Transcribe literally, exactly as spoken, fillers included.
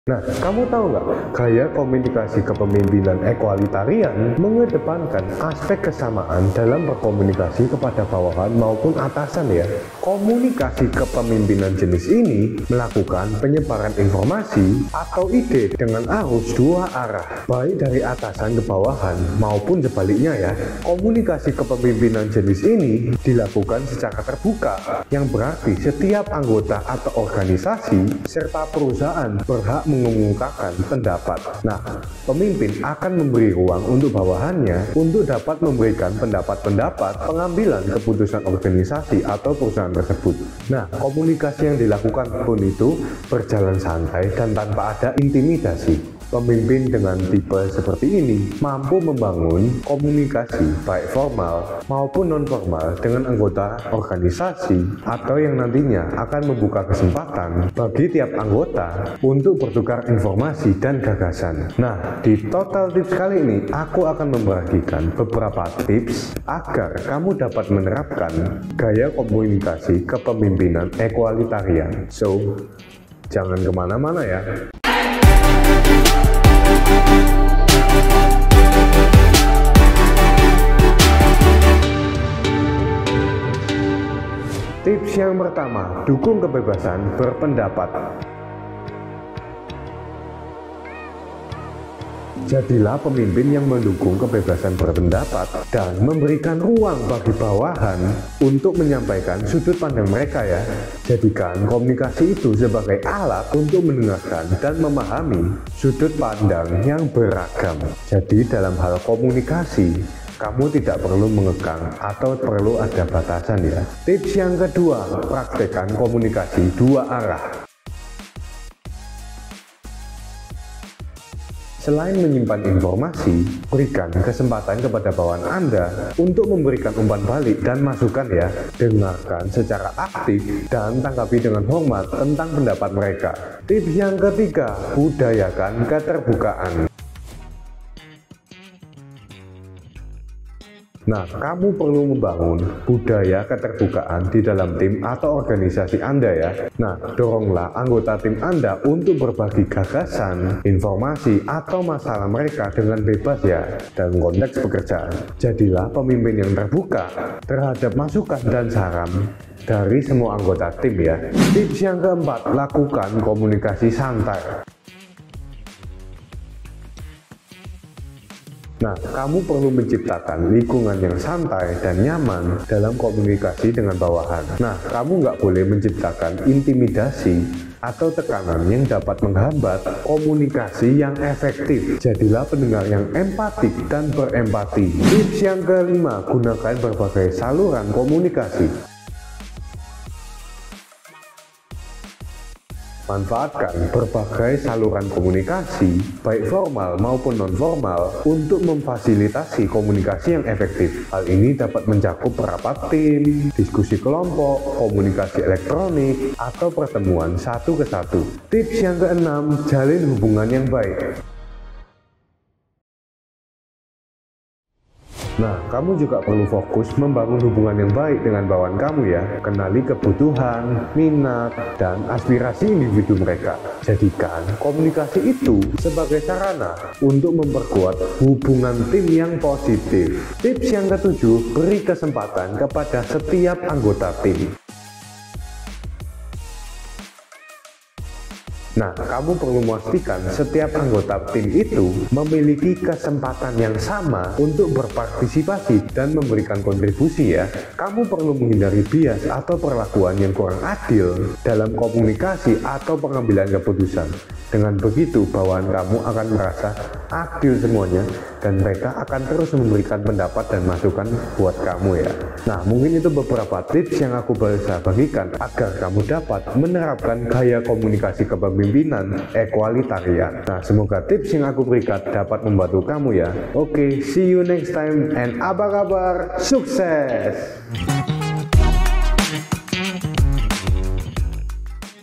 Nah, kamu tahu nggak, gaya komunikasi kepemimpinan equalitarian mengedepankan aspek kesamaan dalam berkomunikasi kepada bawahan maupun atasan ya. Komunikasi kepemimpinan jenis ini melakukan penyebaran informasi atau ide dengan arus dua arah, baik dari atasan ke bawahan maupun sebaliknya ya. Komunikasi kepemimpinan jenis ini dilakukan secara terbuka, yang berarti setiap anggota atau organisasi serta perusahaan berhak mengumumkakan pendapat. Nah, pemimpin akan memberi ruang untuk bawahannya untuk dapat memberikan pendapat-pendapat pengambilan keputusan organisasi atau perusahaan tersebut. Nah, komunikasi yang dilakukan pun itu berjalan santai dan tanpa ada intimidasi. Pemimpin dengan tipe seperti ini mampu membangun komunikasi baik formal maupun non-formal dengan anggota organisasi atau yang nantinya akan membuka kesempatan bagi tiap anggota untuk bertukar informasi dan gagasan. Nah, di Total Tips kali ini aku akan membagikan beberapa tips agar kamu dapat menerapkan gaya komunikasi kepemimpinan equalitarian. So, jangan kemana-mana ya. Tips yang pertama, dukung kebebasan berpendapat. Jadilah pemimpin yang mendukung kebebasan berpendapat dan memberikan ruang bagi bawahan untuk menyampaikan sudut pandang mereka ya. Jadikan komunikasi itu sebagai alat untuk mendengarkan dan memahami sudut pandang yang beragam. Jadi dalam hal komunikasi, kamu tidak perlu mengekang atau perlu ada batasan ya. Tips yang kedua, praktekkan komunikasi dua arah. Selain menyimpan informasi, berikan kesempatan kepada bawahan Anda untuk memberikan umpan balik dan masukan ya. Dengarkan secara aktif dan tanggapi dengan hormat tentang pendapat mereka. Tips yang ketiga, budayakan keterbukaan. Nah, kamu perlu membangun budaya keterbukaan di dalam tim atau organisasi Anda ya. Nah, doronglah anggota tim Anda untuk berbagi gagasan, informasi, atau masalah mereka dengan bebas ya, dalam konteks pekerjaan. Jadilah pemimpin yang terbuka terhadap masukan dan saran dari semua anggota tim ya. Tips yang keempat, lakukan komunikasi santai. Nah, kamu perlu menciptakan lingkungan yang santai dan nyaman dalam komunikasi dengan bawahan. Nah, kamu nggak boleh menciptakan intimidasi atau tekanan yang dapat menghambat komunikasi yang efektif. Jadilah pendengar yang empatik dan berempati. Tips yang kelima, gunakan berbagai saluran komunikasi. Manfaatkan berbagai saluran komunikasi, baik formal maupun non-formal, untuk memfasilitasi komunikasi yang efektif. Hal ini dapat mencakup rapat tim, diskusi kelompok, komunikasi elektronik, atau pertemuan satu ke satu. Tips yang keenam, jalin hubungan yang baik. Nah, kamu juga perlu fokus membangun hubungan yang baik dengan bawahan kamu ya. Kenali kebutuhan, minat, dan aspirasi individu mereka. Jadikan komunikasi itu sebagai sarana untuk memperkuat hubungan tim yang positif. Tips yang ketujuh, beri kesempatan kepada setiap anggota tim. Nah, kamu perlu memastikan setiap anggota tim itu memiliki kesempatan yang sama untuk berpartisipasi dan memberikan kontribusi ya. Kamu perlu menghindari bias atau perlakuan yang kurang adil dalam komunikasi atau pengambilan keputusan. Dengan begitu, bawahan kamu akan merasa adil semuanya dan mereka akan terus memberikan pendapat dan masukan buat kamu ya. Nah, mungkin itu beberapa tips yang aku bisa bagikan agar kamu dapat menerapkan gaya komunikasi kepemimpinan equalitarian. Nah, semoga tips yang aku berikan dapat membantu kamu ya. Oke, see you next time and apa kabar? Sukses!